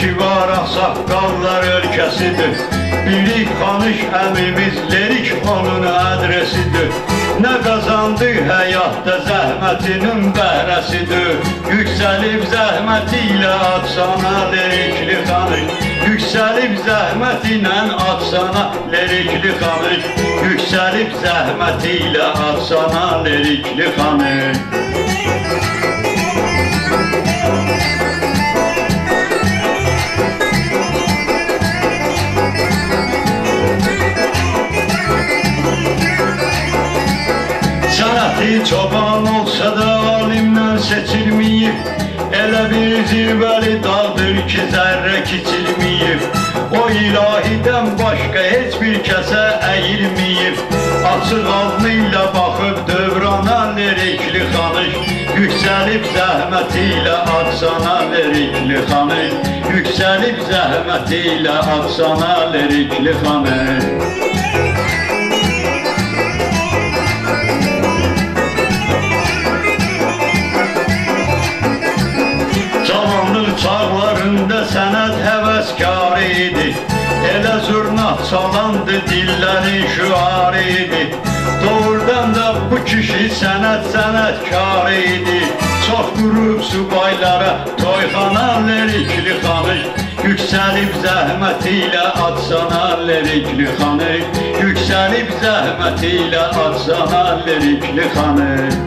ki var saqqallar ölkəsidir. Bilik Xanış əmimiz lirik onun adresidir. Nə qazandı həyatda zəhmətinin bəhrəsidir. Yüksəlib zəhməti ilə atsana lirikli Xanış. Yüksəlib zəhməti ilə atsana lirikli Xanış. Yüksəlib zəhməti ilə atsana lirikli Xanış. Sənəti çoban olsa da alimdən seçilməyib. Elə bir zirvəli dağdır ki zərrə kiçilməyib. O ilahidən başqa heç bir kəsə əyilməyib. Açıq alnı ilə baxıb dövrana lirikli Xanış. Yüksəlib zəhməti ilə atsana lirikli Xanış. Yüksəlib zəhməti ilə atsana lirikli Xanış. Çağlarında sənət həvəskarı idi. Elə zurnat çalandı dillərin şüarı idi. Doğrudan da bu kişi sənətkarı idi. Çox qurub subaylara toyxana lirikli Xanış. Yüksəlib zəhməti ilə atsana lirikli Xanış. Yüksəlib zəhməti ilə atsana lirikli Xanış.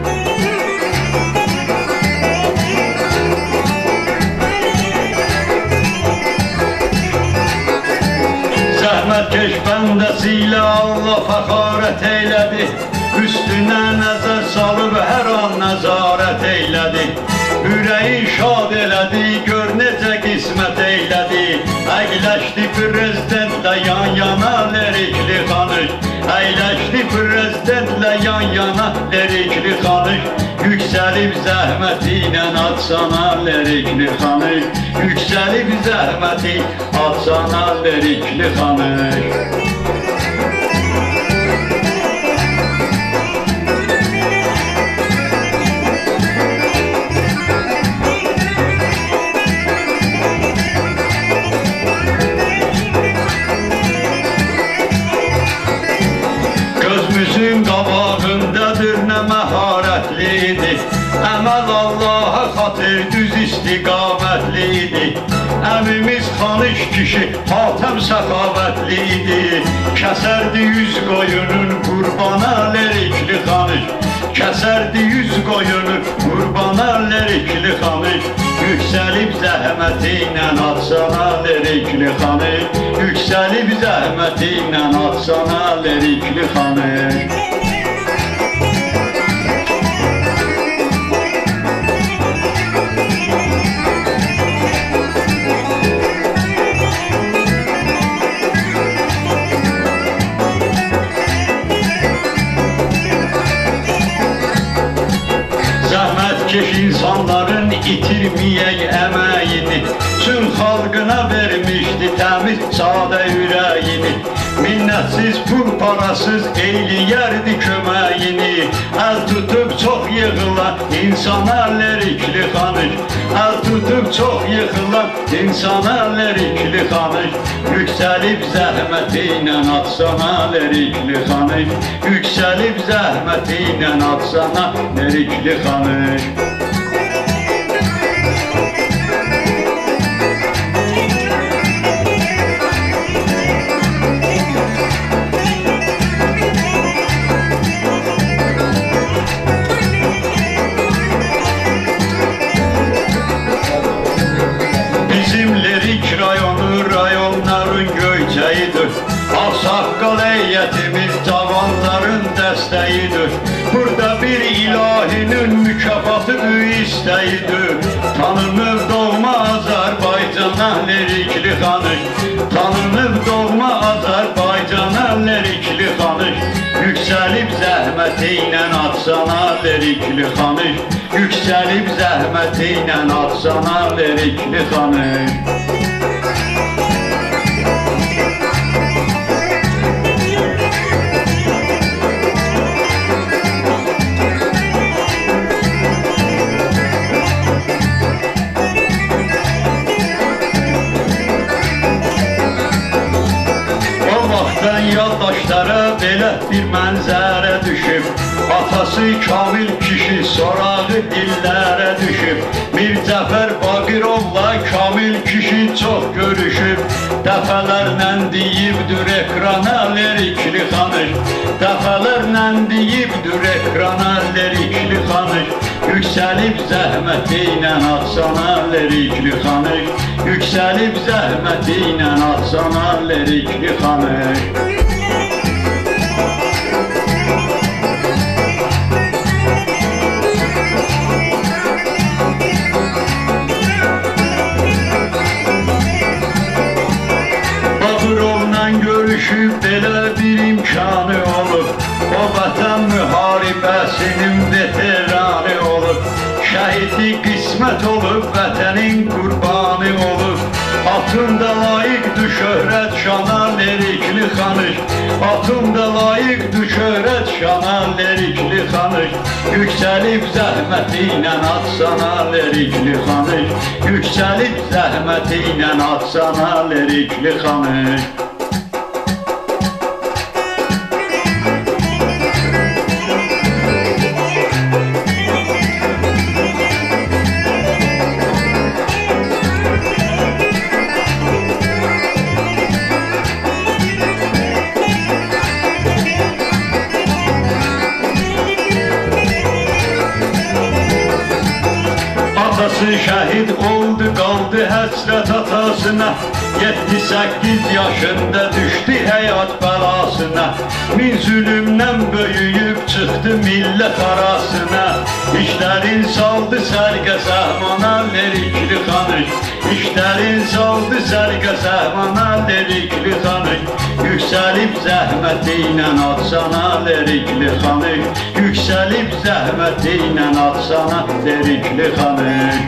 Zəhmətkeş bəndəsi ilə Allah fəxarət eylədi. Üstünə nəzər salıb hər an nəzarət eylədi. Ürəyi şad elədi, gör necə qismət eylədi. Əyləşdi prezidentlə yan yana lirikli Xanış. Əyləşdi prezidentlə yan yana lirikli Xanış. Yüksəlib zəhməti ilə atsana lirikli Xanış. Yüksəlib zəhməti atsana lirikli Xanış. Gözümüzün qabağındadır nə məharətlidir. Əməl Allaha xatır düz istiqamətli idi. Əmimiz Xanış kişi Hatəm səxavətli idi. Kəsərdi yüz qoyunun qurbana lirikli Xanış. Kəsərdi yüz qoyunun qurbana lirikli Xanış. Yüksəlib zəhməti ilə atsana lirikli Xanış. Yüksəlib zəhməti ilə atsana lirikli Xanış. Zəhmətkeş insanların itirməyək əməyini. Çün xalqına vermişdi təmiz sadə ürəyini. Minnətsiz pul parasız eyləyərdi köməyini. Əl tutub çox yığılan insana lirikli Xanış. Əl tutub çox yığılan insana lirikli Xanış. Yüksəlib zəhməti ilə atsana lirikli Xanış. Yüksəlib zəhməti ilə atsana lirikli Xanış. Rayonların göyçəyidir. Ağsaqqal heyətimiz cavanların dəstəyidir. Burada bir ilahinin mükafatı istəyidir. Tanınıb doğma Azərbaycana lirikli Xanış. Tanınıb doğma Azərbaycana lirikli Xanış. Yüksəlib zəhməti ilə atsana lirikli Xanış. Yüksəlib zəhməti ilə atsana lirikli Xanış. yaddaşlara belə bir mənzərə düşüb. Atası Kamil kişi sorağı dillərə düşüb. Mir Baqirovla Kamil kişi çox görüşüb. Dəfələrlə deyibdir ekrana lerikli xanış. Dəfələrlə deyibdir ekrana lerikli xanış. Yüksəlib zəhməti ilə atsana lerikli xanış. Yüksəlib zəhməti ilə atsana lerikli xanış. Görüşüb belə bir imkanı olub. O vətən müharibəsinin veteranı olub. Şəhidi qismət olub, vətənin qurbanı olub. Atında layiqdir şöhrət şana lerikli xanış. Atında layiqdir şöhrət şana lerikli xanış. Yüksəlib zəhməti ilə atsana lerikli xanış. Yüksəlib zəhməti ilə atsana lerikli xanış. Atası şəhid oldu, qaldı həsrət atasına. 7-8 yaşında düşdü həyat bəlasına. Min zülümdən böyüyüb çıxdı millət arasına. İşlərin saldı sərgə səhmana lerikli xanış. İşlərin saldı sərgə səhmana lerikli xanış. Yüksəlib zəhməti ilə atsana lerikli xanış. Yüksəlib zəhməti ilə atsana lerikli xanış.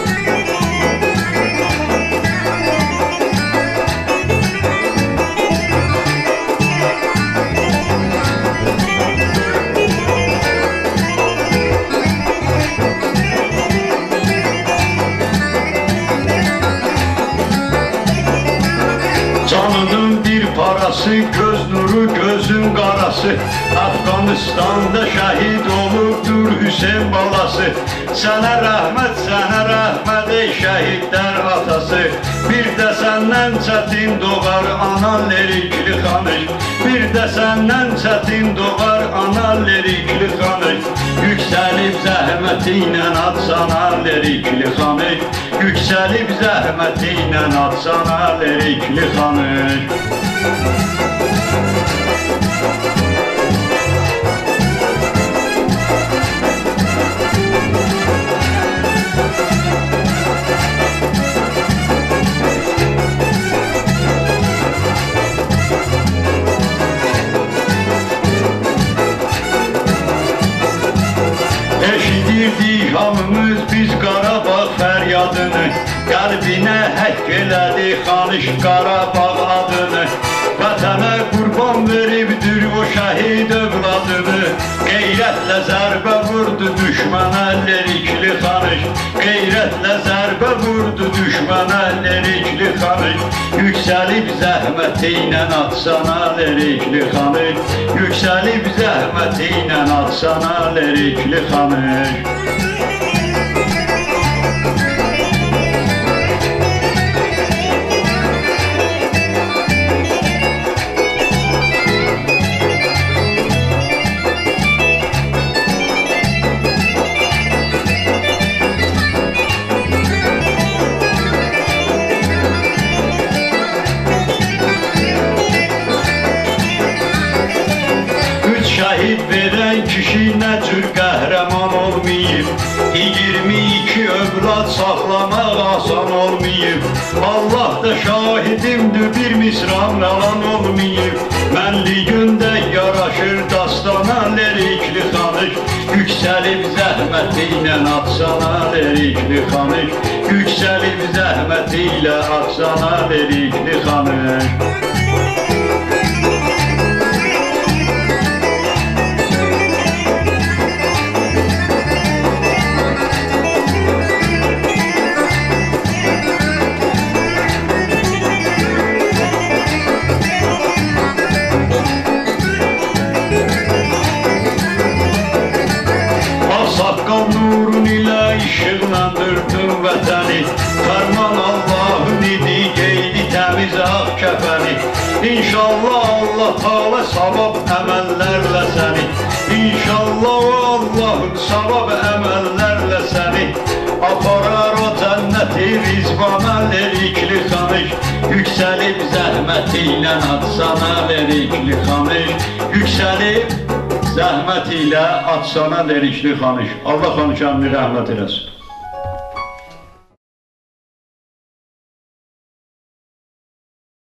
Canının bir parası, göz nuru gözün qarası. Afqanistanda şəhid olubdur Hüseyin balası. Sənə rəhmət ey şəhidlər atası. Bir də səndən çətin doğar ana lerikli xanış. Bir də səndən çətin doğar ana lerikli xanış. Yüksəlib zəhməti ilə atsana lerikli xanış. Yüksəlib zəhməti ilə atsana lerikli xanış. Eşidirdik hamımız biz Qarabağ fəryadını. Qəlbinə həkk elədi xanış Qarabağ adını. Vətənə qurban veribdir o şəhid övladını. Qeyrətlə zərbə vurdu düşmənə lerikli xanış. Qeyrətlə zərbə vurdu düşmənə lerikli xanış. Yüksəlib zəhməti ilə atsana lerikli xanış. Yüksəlib zəhməti ilə atsana lerikli xanış. Şəhid verən kişi nə cür qəhrəman olmayıb. 22 övlad saxlamaq asan olmayıb. Allah da şahidimdir bir misram yalan olmayıb. Mənliyində yaraşır dastana lerikli xanış. Yüksəlib zəhməti ilə atsana lerikli xanış. Yüksəlib zəhməti ilə atsana lerikli xanış. Haqqan nurun ilə işıqlandırdın vətəni. Fərman Allah'ın idi, geydi təmiz ağ kəfəni. İnşallah Allah Teala savab əməllərlə səni. İnşallah Allah'ın savab əməllərlə səni aparar o cənnəti rizvana lerikli xanış. Yüksəlib zəhməti ilə atsana lerikli xanış. Yüksəlib zəhmət ilə atsana lerikli xanış. Allah xanışanını rəhmət eləsin.